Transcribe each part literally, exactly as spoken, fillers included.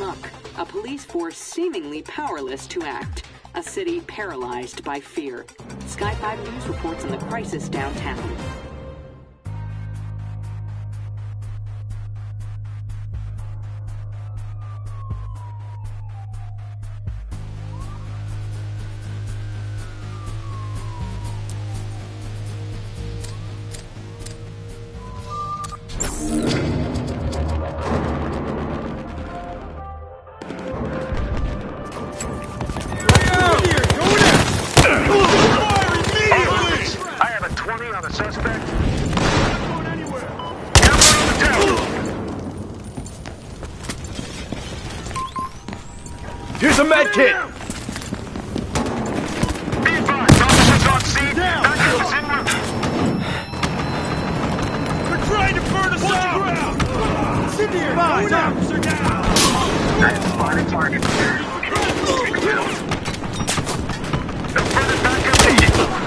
amok, a police force seemingly powerless to act, a city paralyzed by fear. Sky five News reports on the crisis downtown. Here's a med kit! Be advised, officers on scene. Backup is en route. They're trying to burn us out! Incendiary! Going officer down! That's spotted target. Take him out. No further backup needed.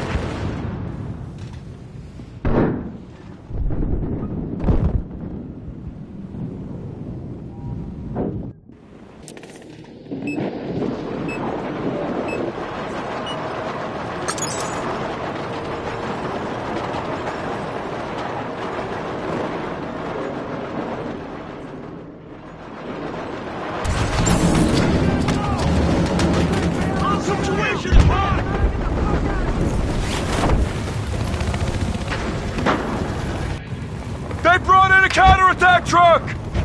They brought in a counterattack truck!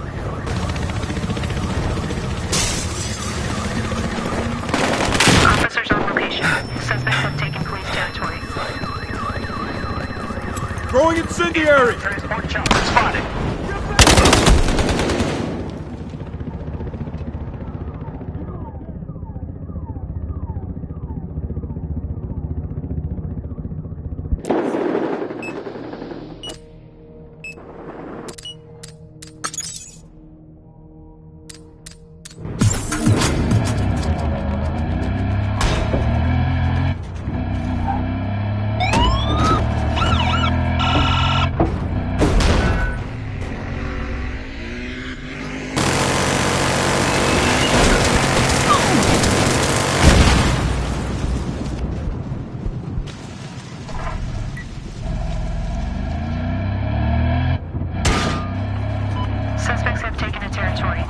Officers on location. Suspects have taken police territory. Throwing incendiary! Transport chopper spotted. Suspects have taken a territory.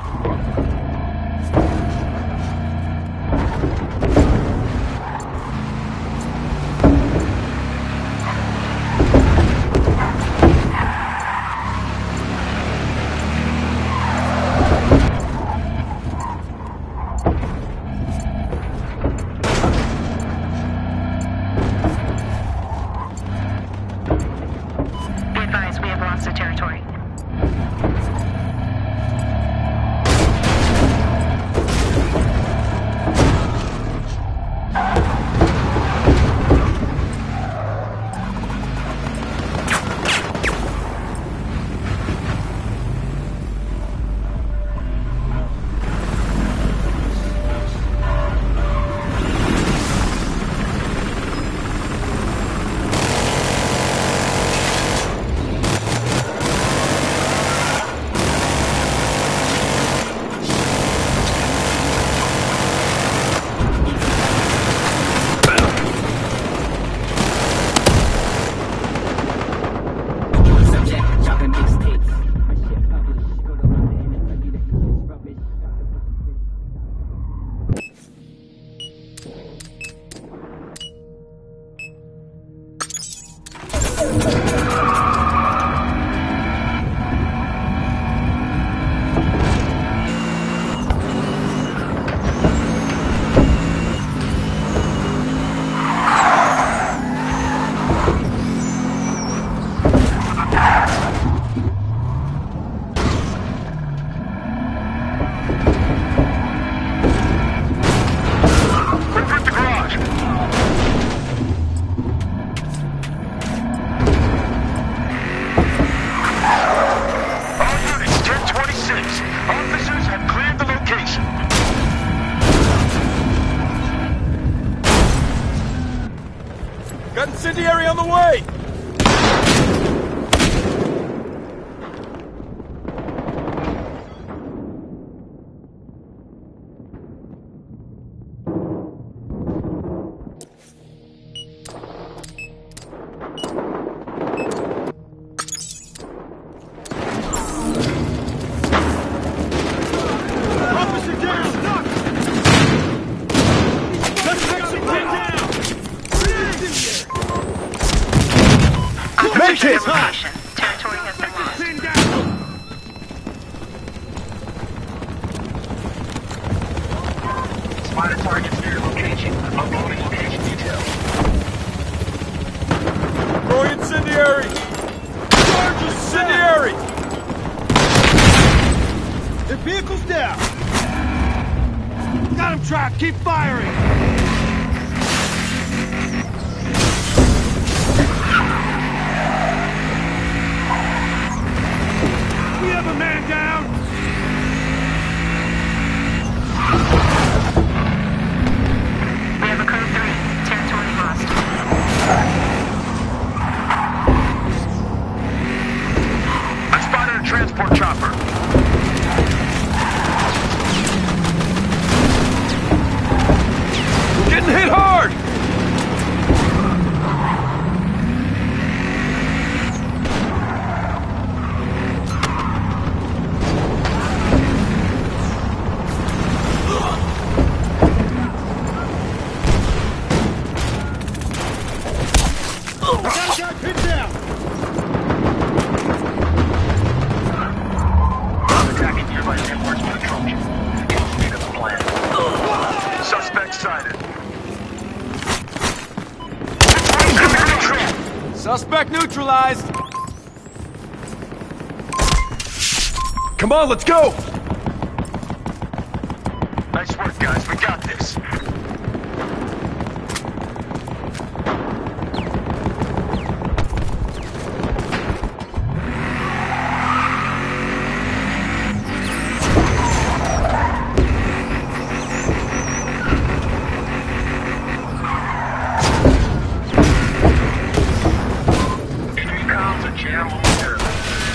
Be advised, we have lost the territory. Got incendiary on the way! Spotted targets near your location. Uploading location details. Throwing incendiary! Charge incendiary! The vehicle's down! Got him trapped! Keep firing! We have a man down! We have a code three. Territory lost. I spotted a transport chopper. Getting hit hard! I got a guy pinned down! Attacking nearby airports with a Trojan. Full speed of the plan. Suspect sighted. Suspect neutralized! Come on, let's go! Nice work, guys. We got this. Enemy comms are jam momentarily.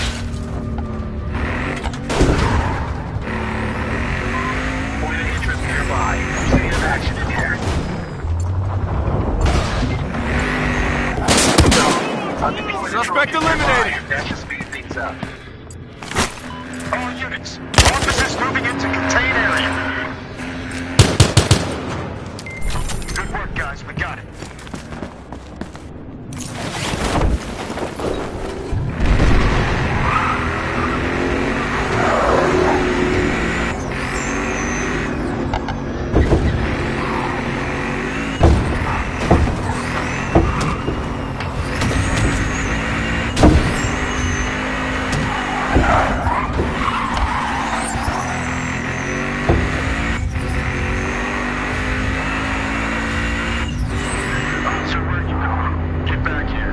Point of interest nearby. City of action in here. Suspect eliminated. That should speed things up. All units. Officers moving into contained area. Good work, guys. We got it. Officer, where are you going? Get back here.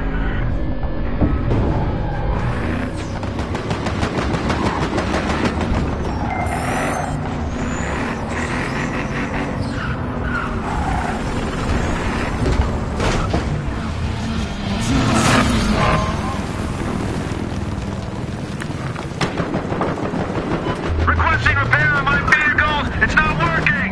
Requesting repair on my vehicle. It's not working.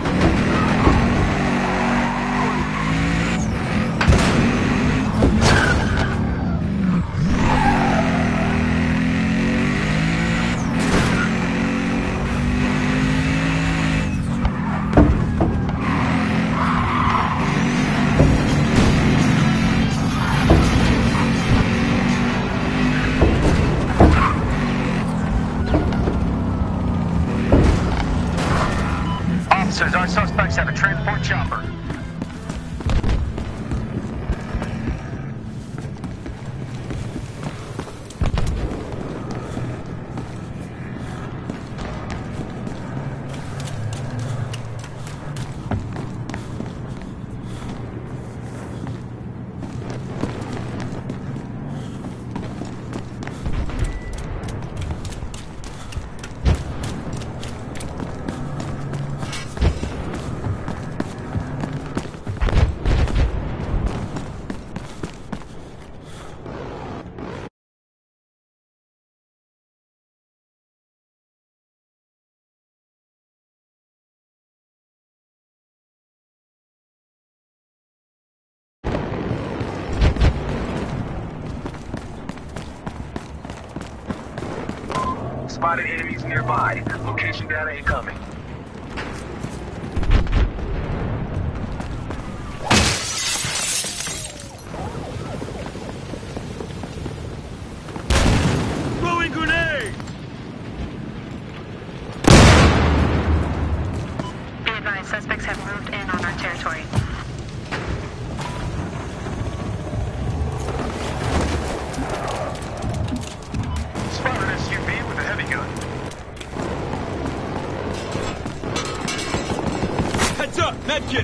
Officers, our suspects have a transport chopper. Spotted enemies nearby. Location data incoming. Throwing grenade! Be advised, Suspects have moved in on our territory. Spotted an S U V with a heavy gun. Heads up, medkit!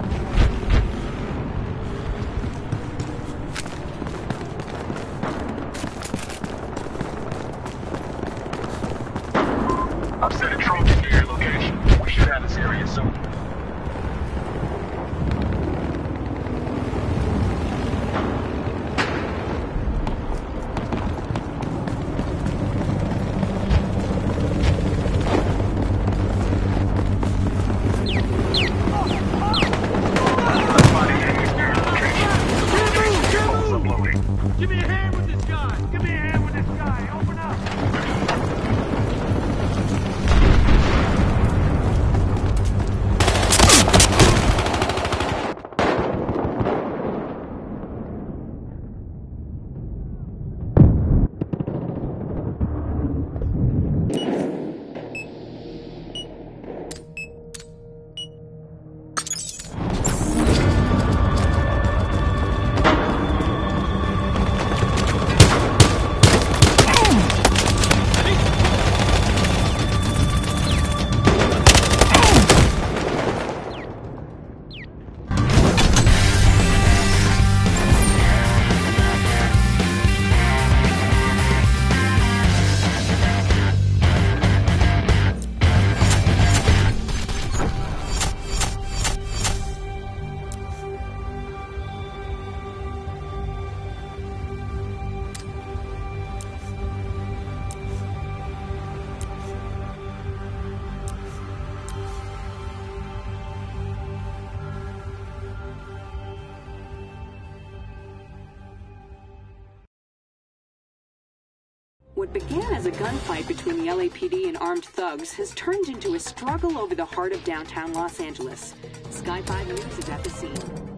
I've sent a drone to your location. We should have this area soon. Give me a hand with this guy! Give me a hand with this guy! Open up! What began as a gunfight between the L A P D and armed thugs has turned into a struggle over the heart of downtown Los Angeles. Sky five News is at the scene.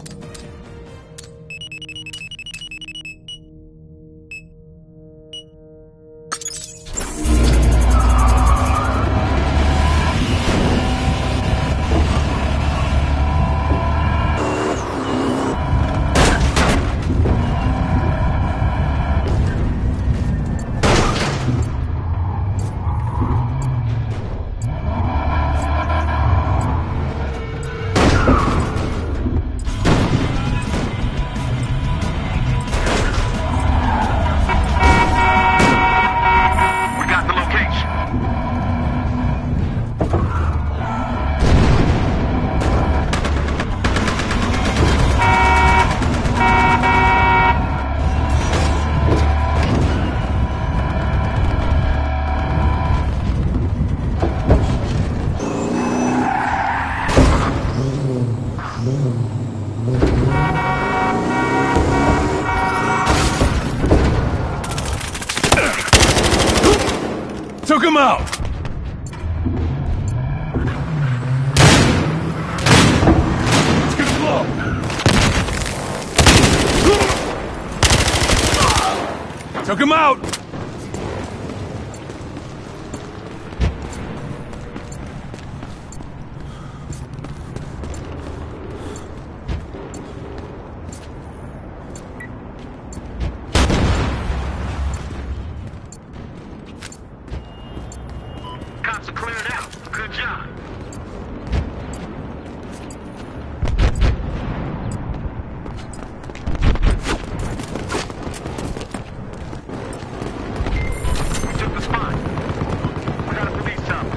Took him out! It's gonna blow! Took him out! Cops are cleared out. Good job. We took the spot. We got a police chopper.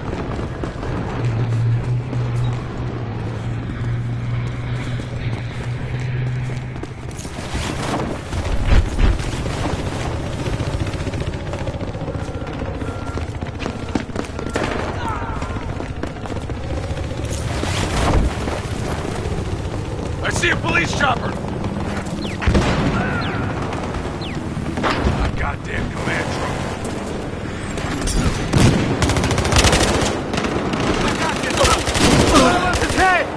I see a police chopper! A goddamn command truck. I got this! What about his head?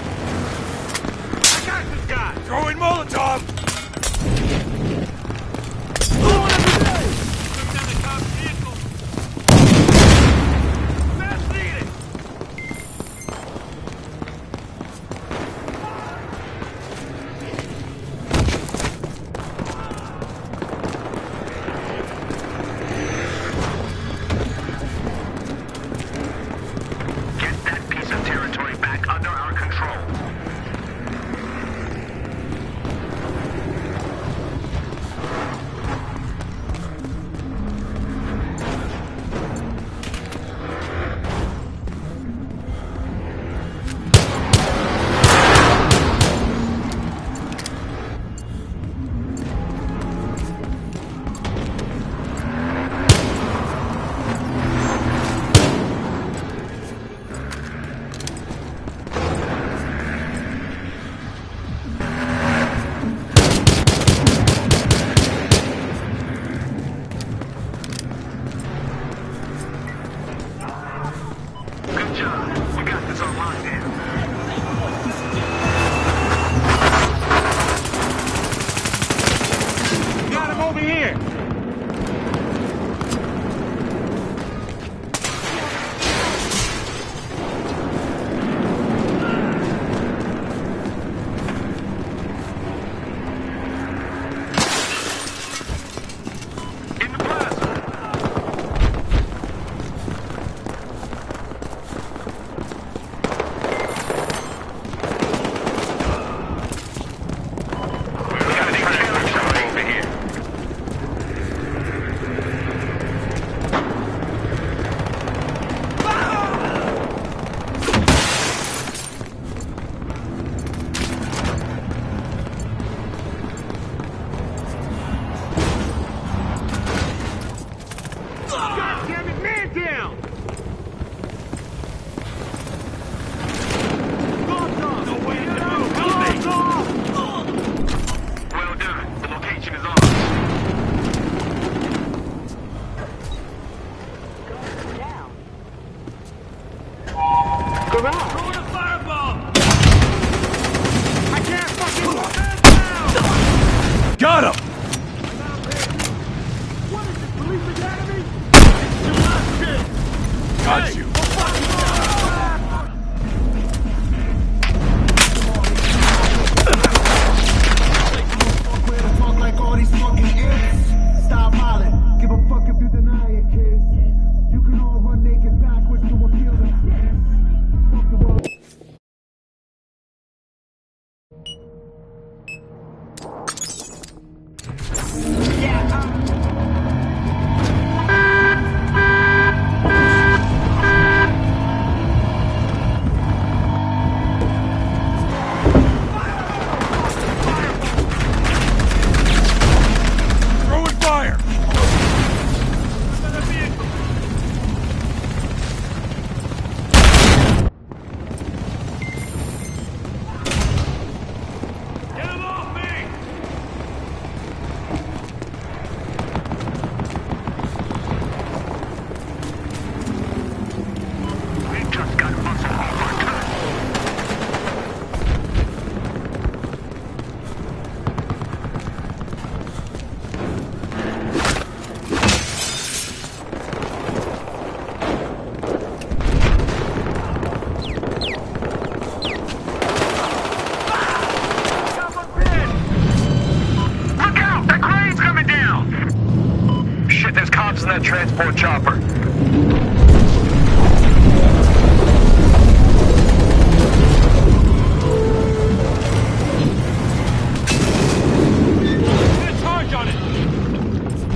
I got this guy! Throwing Molotov! Blowing him away! Took down the cop's vehicle! Fast leading! job. We got this on lockdown. Got him over here! In the plaza. We got a trailer coming over here. God damn it, man down! Dog, dog! No way to move! Help me! Well done. The location is on. Down. Garage. Throwing a fireball! I can't fucking... Got him! What is this, police academy? Got you. Where the fuck like all these fucking idiots? Stop hollering. Give a fuck if you deny it, kids. You can all run naked backwards to appeal to fuck the world. Throwing fire! Get him off me! We just got muscle overturned. Look out! That crane's coming down! Shit, there's cops in that transport chopper. Get a charge on it!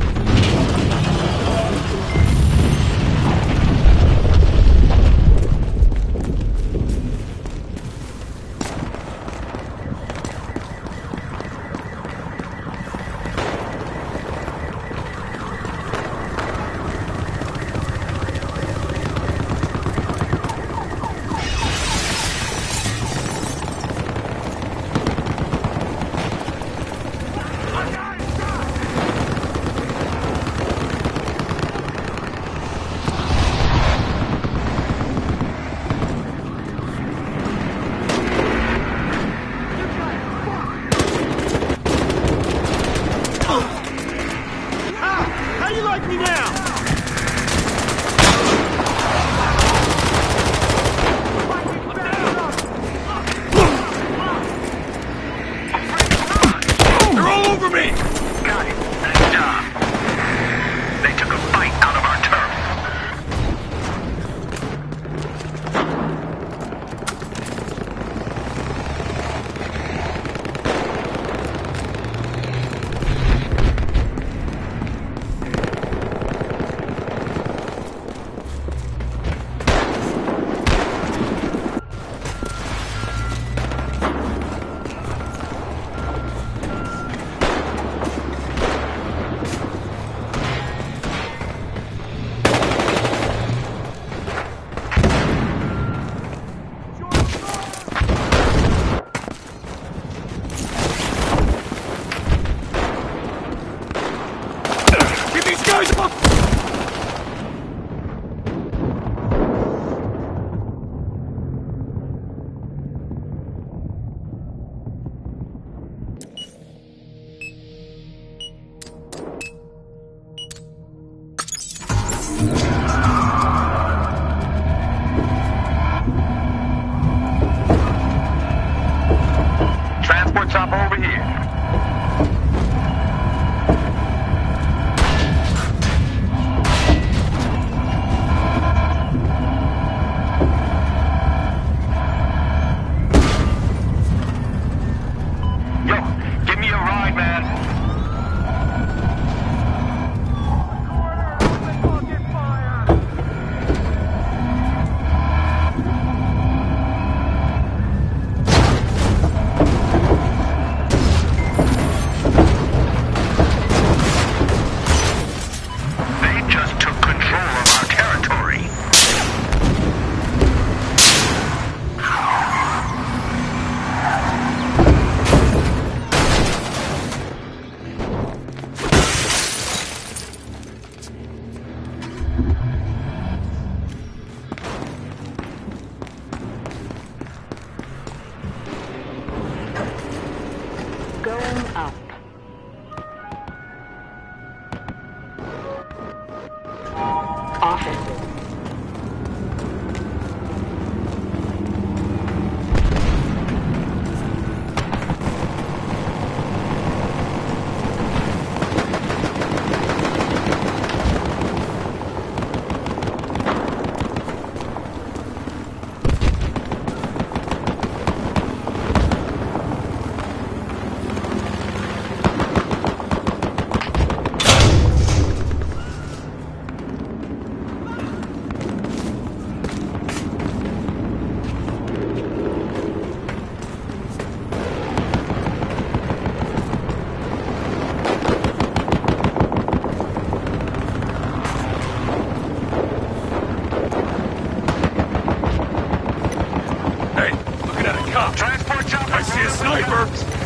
out! Transport chopper. I see a sniper!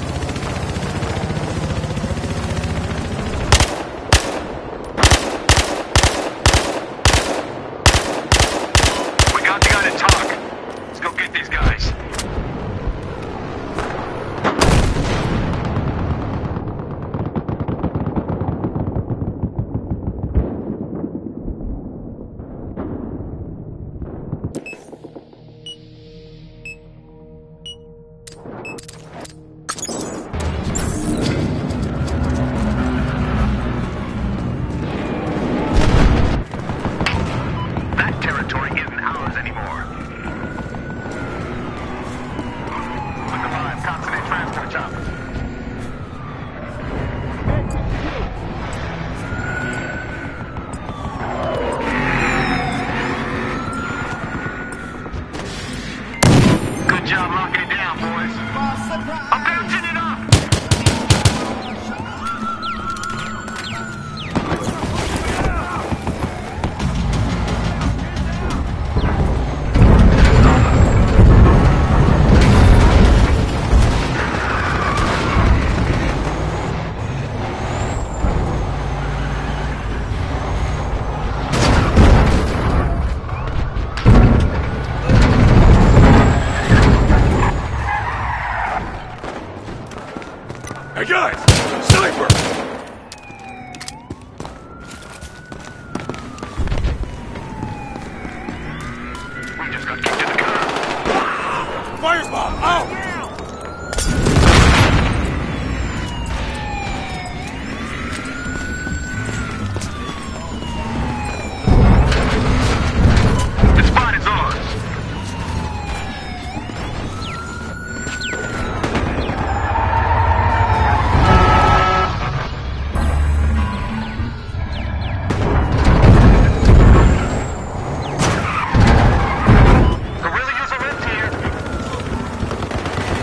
We got the guy to talk. Let's go get these guys. That territory isn't ours anymore. Look alive, consonant transport chopper. Good job locking it down, boys. I'm bouncing it up! Hey guys! Sniper! We just got kicked in the car. Fireball! Out! The spot is ours. Guerrilla user left here.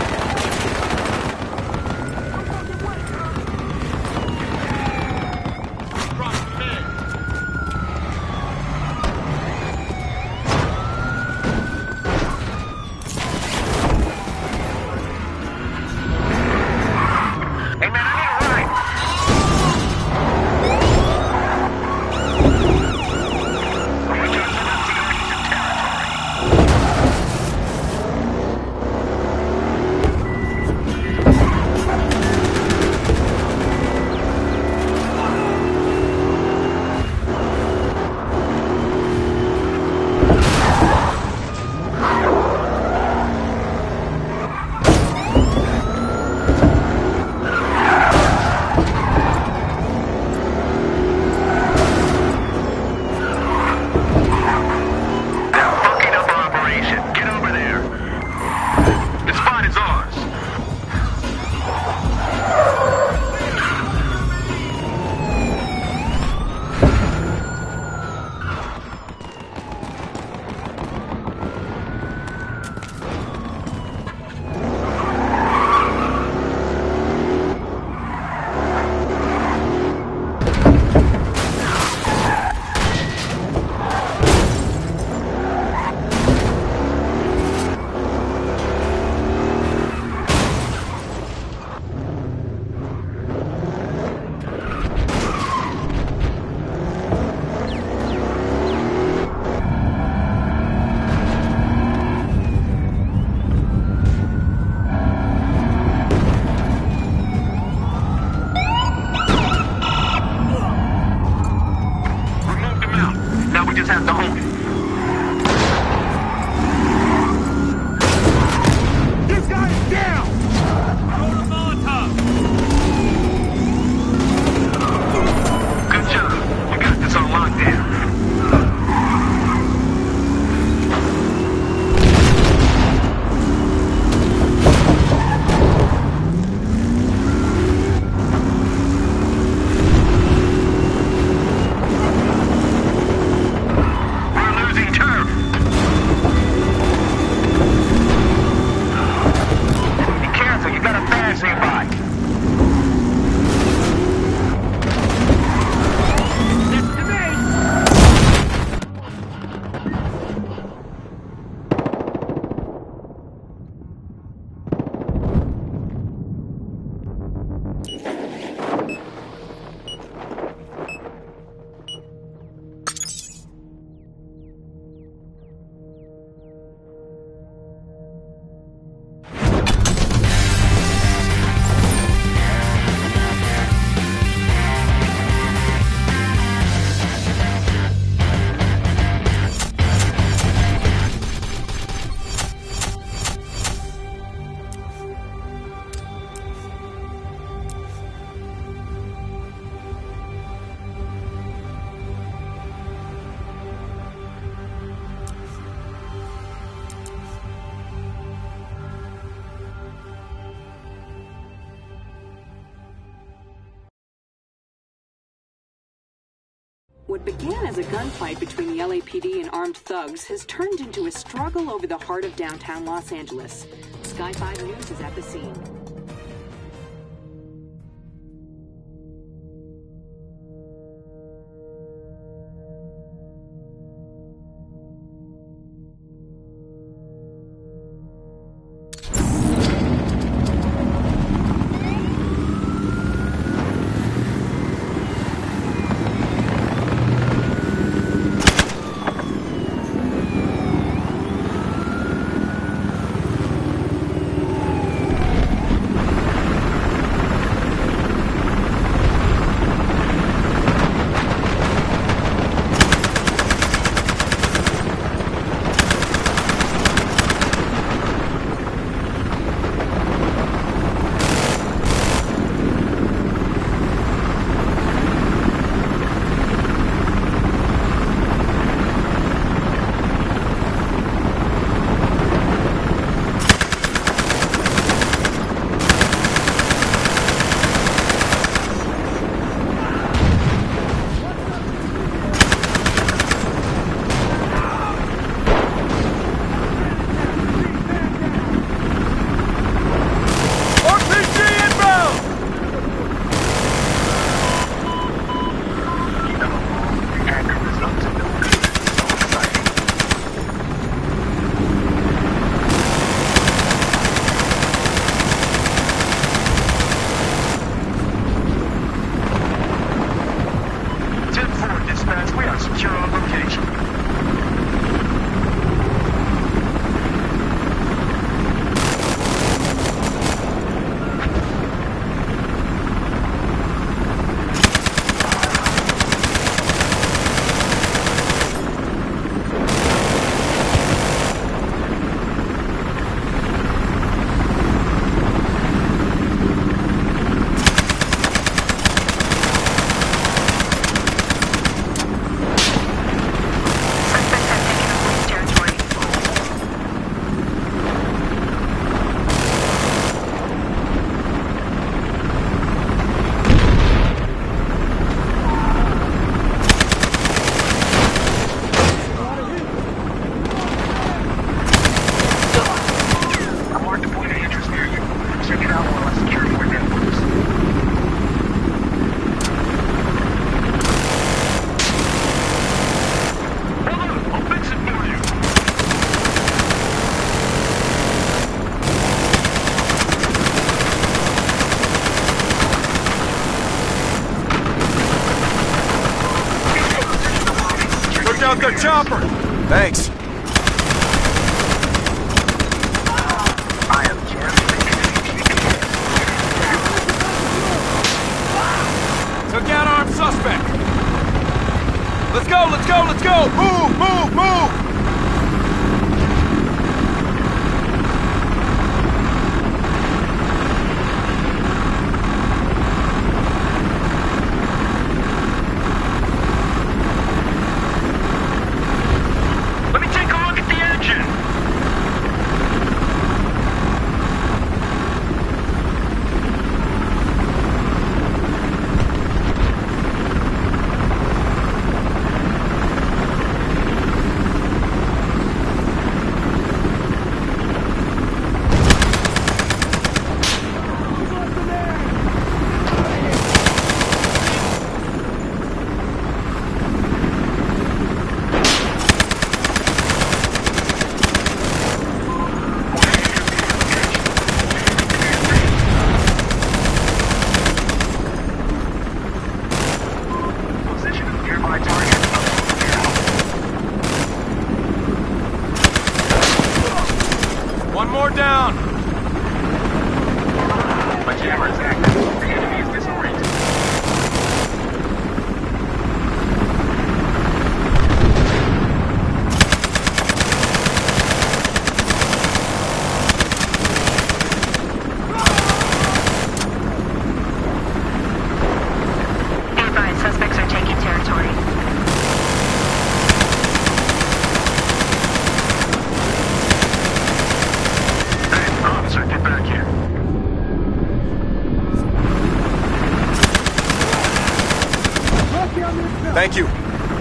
What began as a gunfight between the L A P D and armed thugs has turned into a struggle over the heart of downtown Los Angeles. Sky five News is at the scene. Out the chopper! Thanks. I am Took out armed suspect! Let's go, let's go, let's go! Move, move, move! One more down! My jammer is active. The enemy is disoriented. Be advised, suspects are taking territory. Officer, get back here. Thank you.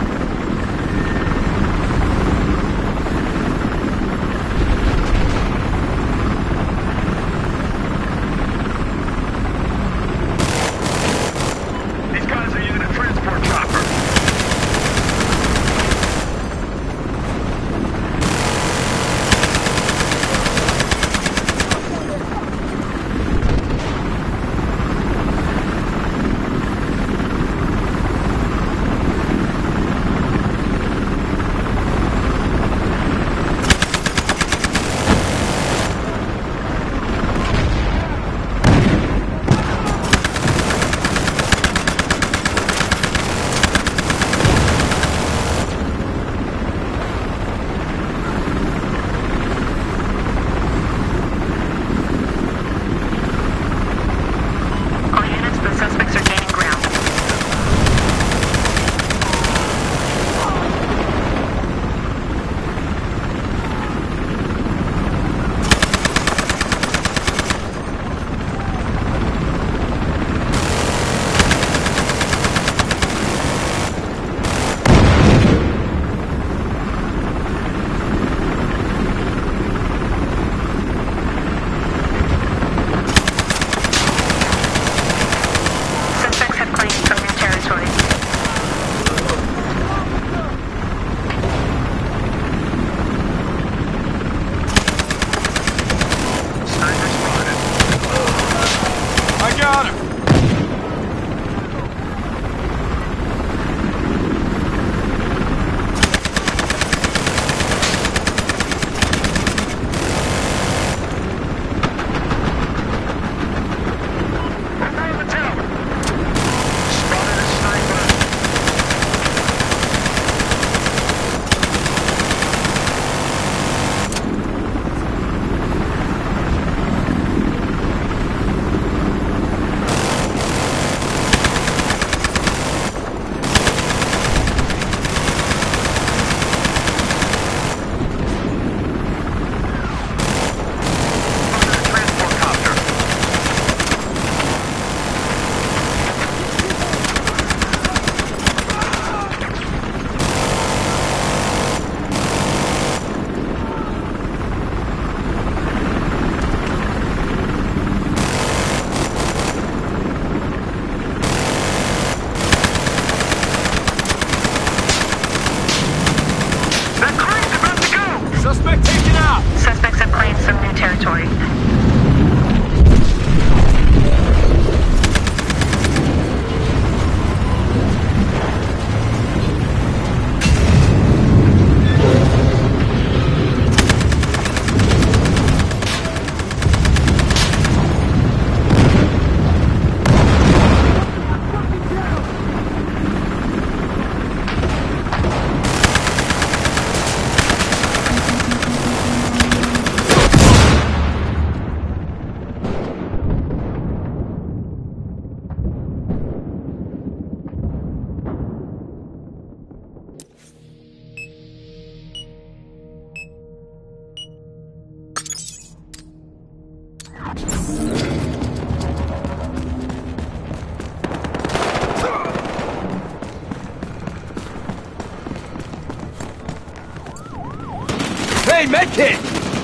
medkit!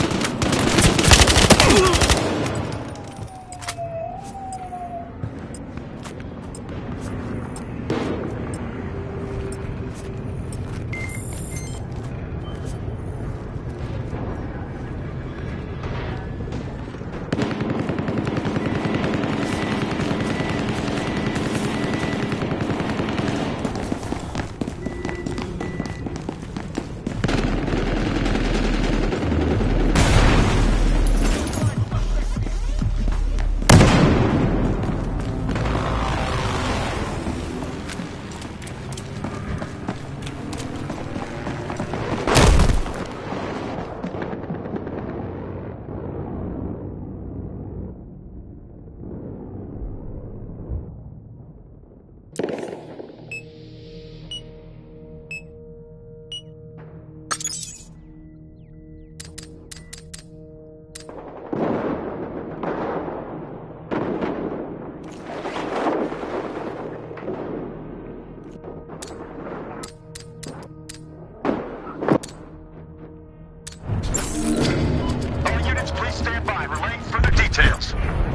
All units, please stand by. Relaying further details.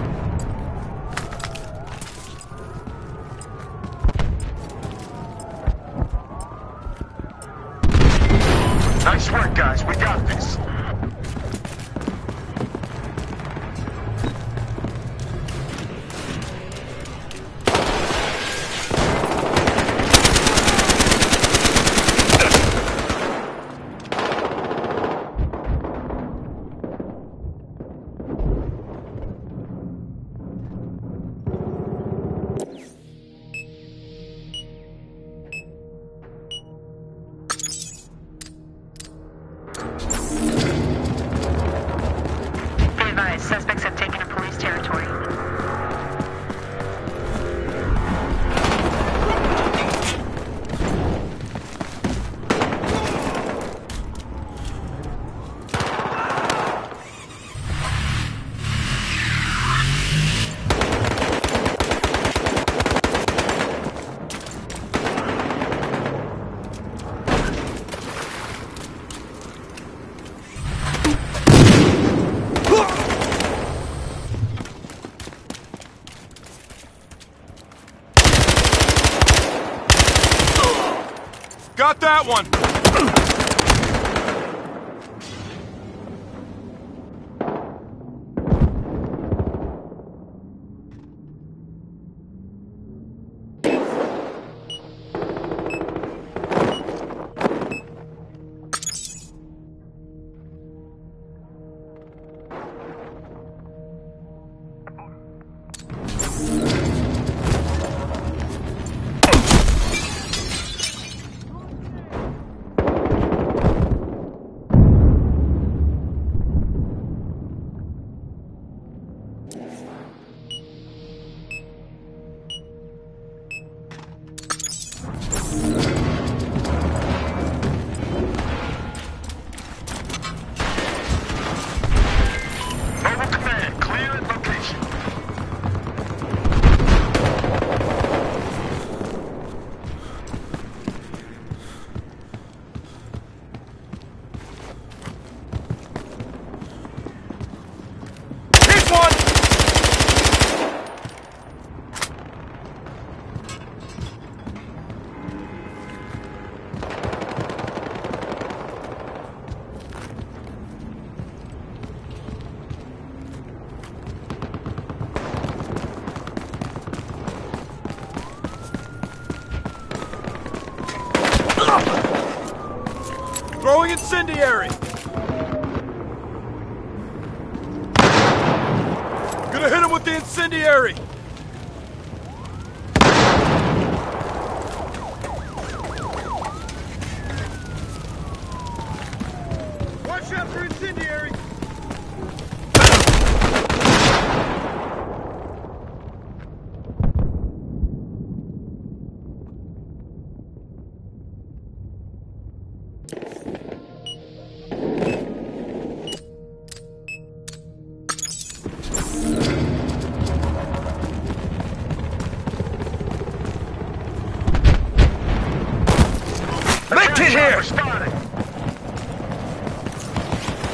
Nice work, guys. We got this. Be advised, suspects have taken a police territory. Got that one! Mobile command, clear at location. Here's one! Throwing incendiary! Gonna hit him with the incendiary! Watch out for incendiary! Medkit here! Spotted.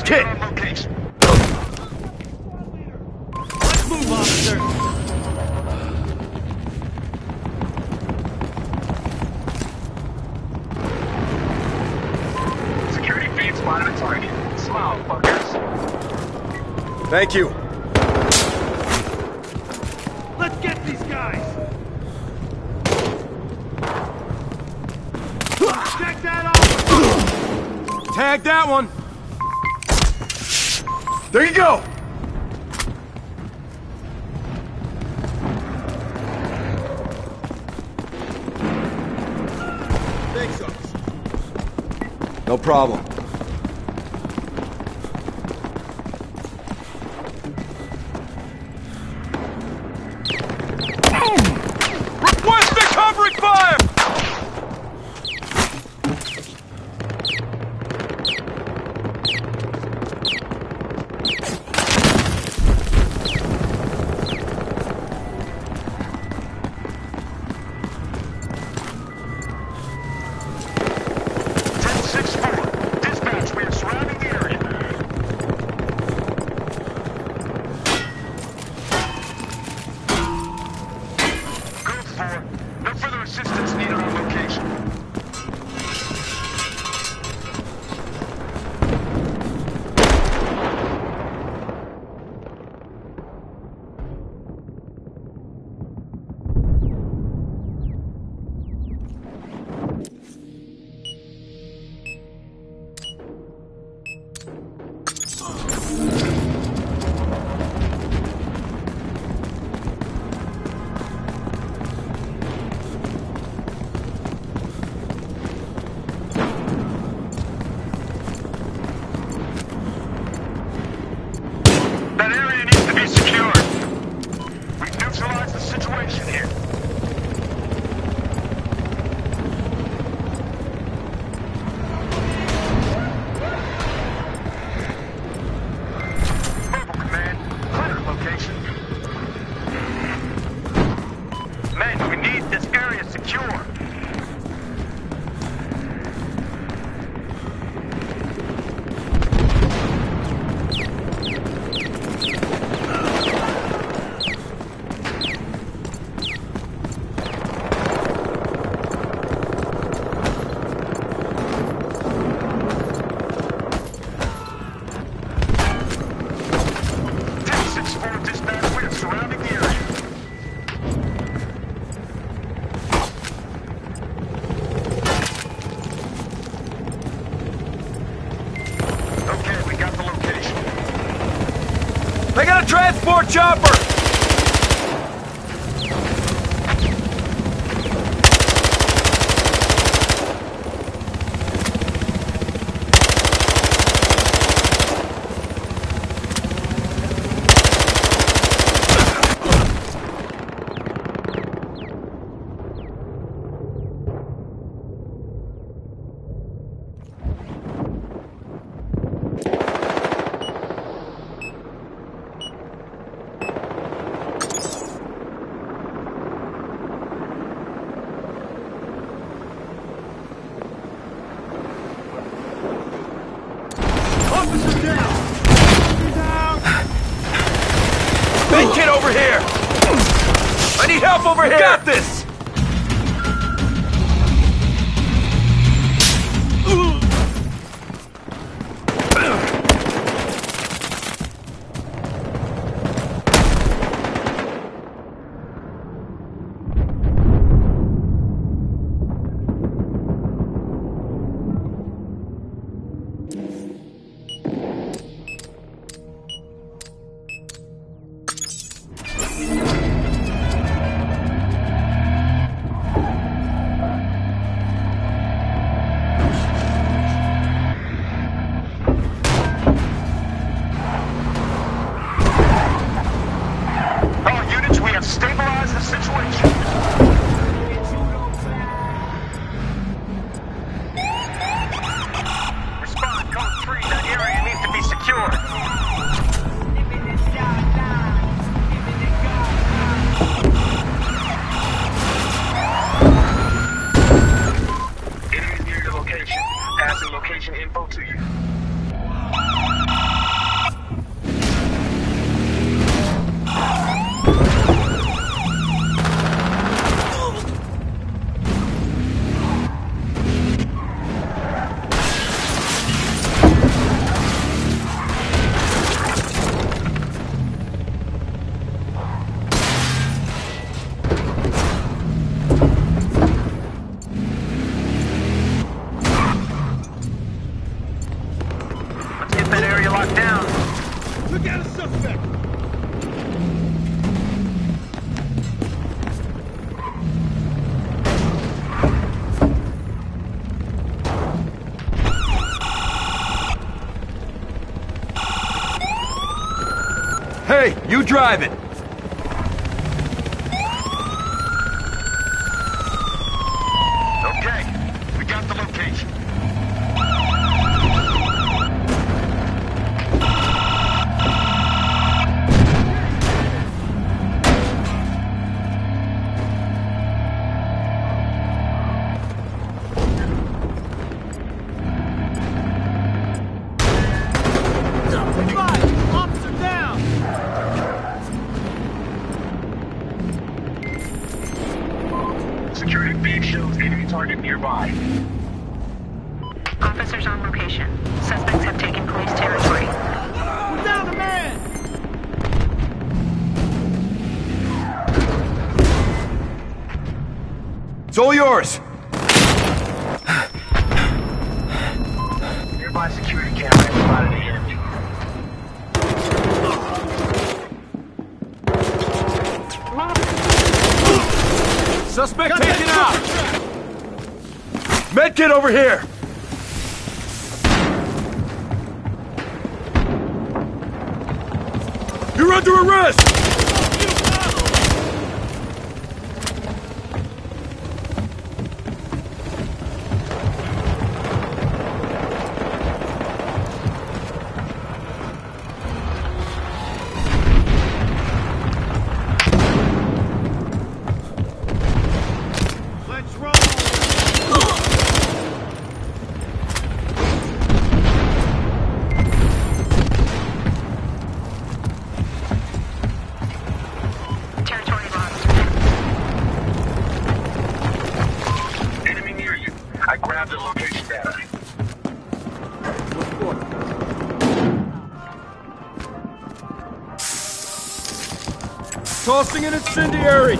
kit! On location. Let's move, officer! Security feed spotted a target. Smile, fuckers. Thank you. Let's get these guys! Check that off! Tag that one! There you go! Thanks, officer. No problem. Request the covering fire! ten six four. Dispatch, we are surrounding the area. Code four. No further assistance needed on location. That area needs to be secured. We've neutralized the situation here. Mobile command, clear location. Men, we need this area secure. ten six four dispatch, we are surrounding the area. Okay, we got the location. They got a transport chopper! Officer down! Down! Big kid over here! I need help over here! Got this! You drive it. Okay, we got the location. Officer down! Security feed shows enemy target nearby. Officers on location. Suspects have taken police territory. We're down the man! It's all yours. Nearby security camera has spotted the enemy. Suspect taken out. Medkit over here. You're under arrest. Let's roll! Territory lost. Enemy near you. I grabbed the location data. Tossing an incendiary.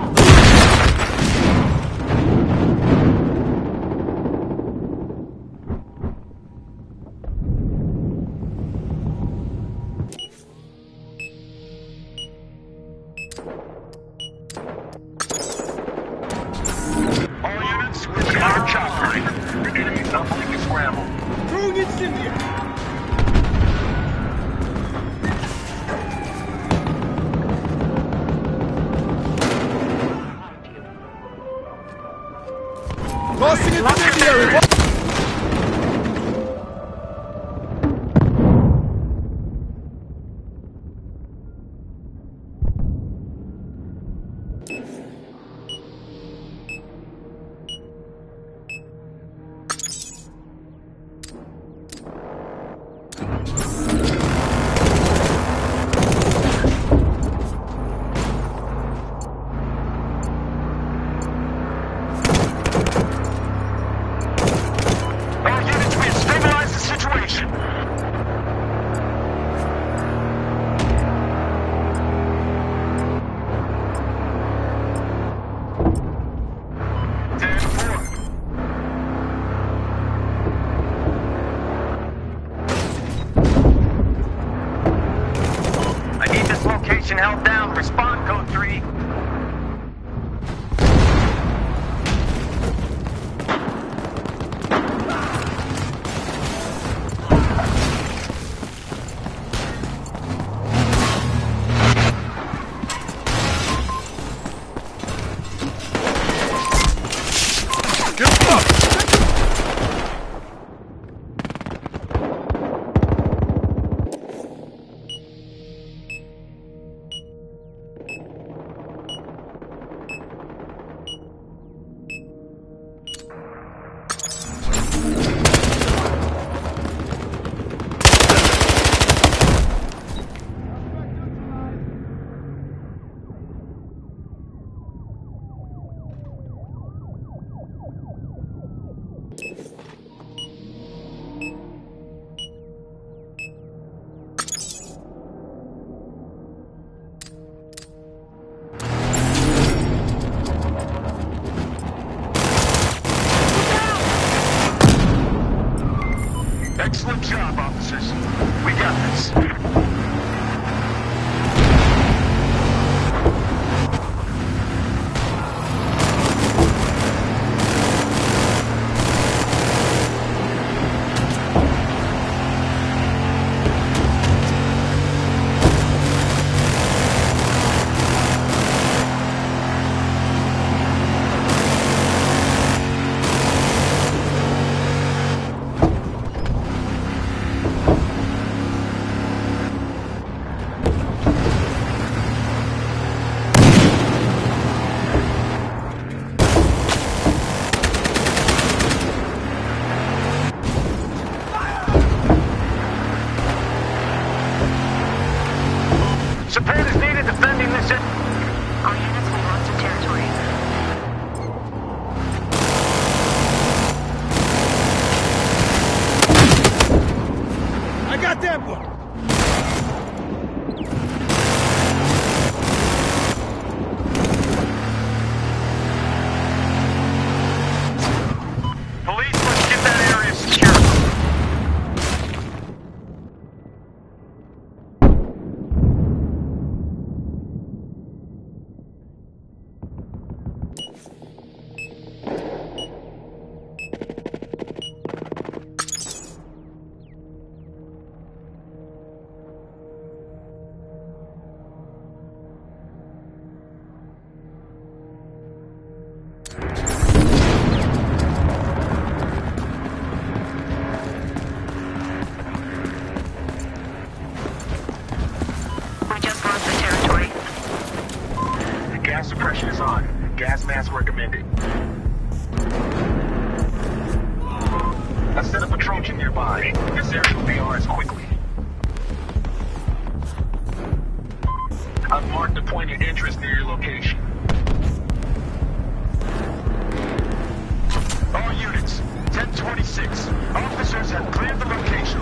All units, we're in our chopper. The enemy's not willing to scramble. Throwing incendiary! Tossing an incendiary. suppression is on. Gas mask recommended. I set up a Trojan nearby. This area will be ours quickly. I've marked a point of interest near your location. All units, ten twenty-six. Officers have cleared the location.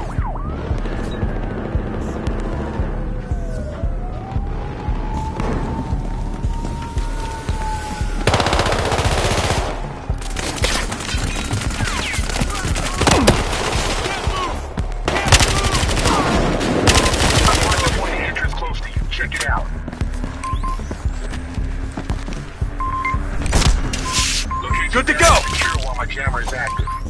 Good to go! Secure while my jammer is active.